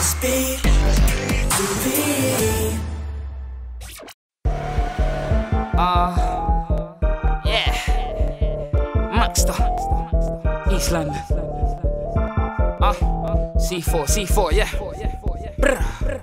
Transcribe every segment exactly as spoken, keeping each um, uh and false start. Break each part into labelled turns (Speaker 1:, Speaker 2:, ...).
Speaker 1: Speed T V.
Speaker 2: Uh, yeah, Maxter, East London. Uh, C four, C four, yeah. Brr.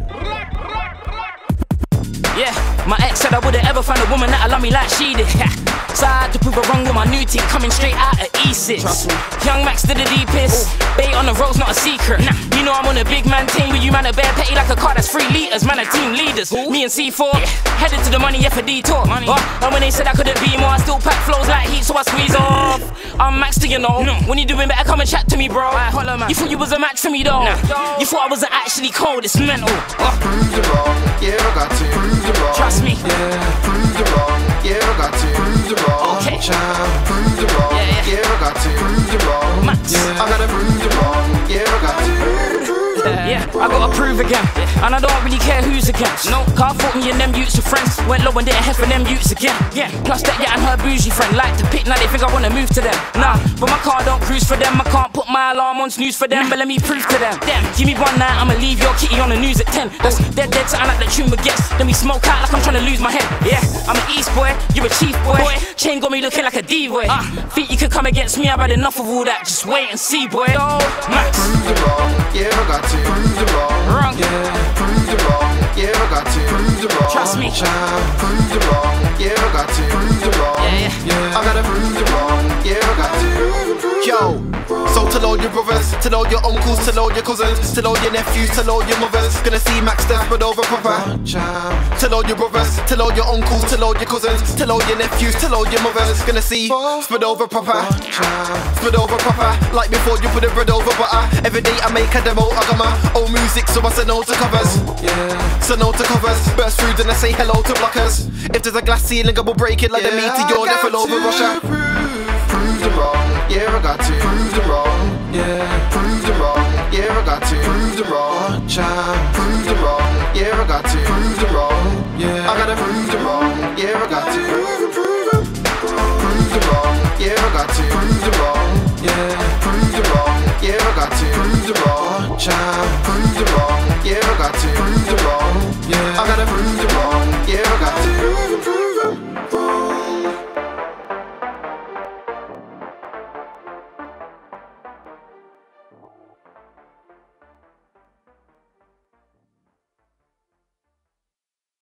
Speaker 2: Yeah, my ex said I wouldn't ever find a woman that'll love me like she did. So I had to prove her wrong with my new team coming straight out of E six. Young Max did the deepest. Bait on the road's not a secret. Nah, you know I'm on a big man team with you, man, a bare petty like a car that's three litres. Man, a team leaders. Ooh. Me and C four, yeah. Headed to the money, yeah, for detour. Money. Oh, and when they said I couldn't be more, I still pack flows like heat, so I squeeze off. I'm Max, do you know? No. When you doing better, come and chat to me, bro. Right, holla, man. You thought you was a match for me, though? Nah. You thought I wasn't actually cold, it's mental. Oh.
Speaker 3: Prove you wrong, yeah, I got to. Prove you wrong.
Speaker 2: Trust me.
Speaker 3: Yeah, prove you wrong, yeah, I got to. Prove you wrong.
Speaker 2: Okay.
Speaker 3: Child, prove you wrong,
Speaker 2: yeah, yeah.
Speaker 3: yeah, I got to. Prove you wrong.
Speaker 2: Max.
Speaker 3: Yeah, I gotta prove you wrong, yeah, I got to.
Speaker 2: Yeah, I gotta prove again, and I don't really care who's against. No, car thought me and them youths were friends. Went low and didn't head for them youths again. Yeah, plus that yeah and her bougie friend like to pick, now they think I wanna move to them. Nah, but my car don't cruise for them. I can't put my alarm on snooze for them, but let me prove to them. Damn, give me one night, I'ma leave your kitty on the news at ten. That's dead dead something like the tune gets. Then we smoke out like I'm trying to lose my head. Yeah, I'm an East boy, you're a Chief boy. boy. Chain got me looking like a D-boy. Uh, think you could come against me, I've had enough of all that. Just wait and see, boy. Oh, Max.
Speaker 3: Prove you wrong, yeah, I got to. Prove you wrong.
Speaker 2: Wrong.
Speaker 3: Yeah, prove you wrong, yeah, I got to. Prove you wrong.
Speaker 2: Trust me.
Speaker 3: Child, prove you wrong, yeah, I got to. Prove you wrong.
Speaker 2: Yeah, yeah.
Speaker 3: yeah. I gotta prove you wrong, yeah, I got to. Yo, so tell all your brothers, tell all your uncles, tell all your cousins, tell all your nephews, tell all your mothers. Gonna see Max desperate over proper. Tell all your brothers, tell all your uncles, tell all your cousins, tell all your nephews, tell all your mothers. Gonna see spread over proper, spread over proper. Like before you put the bread over butter. Every day I make a demo, I got my own music, so I say no to covers. Yeah, say no to covers. Burst through, then I say hello to blockers. If there's a glass ceiling, I will break it like yeah, the meteor that fell over Russia. Prove you wrong, yeah, I got to. Prove you wrong, yeah, prove you wrong, yeah, I got to. Prove you wrong, child, prove you wrong, yeah, I got to. Prove you wrong, yeah, I gotta prove you wrong, yeah, I got to. Prove, prove, prove you wrong, yeah, I got to. Prove you wrong, yeah, prove you wrong, yeah, I got to. Prove you wrong, child, prove you wrong, yeah, I got to. Prove you wrong, yeah, I gotta prove you wrong, yeah, I got to.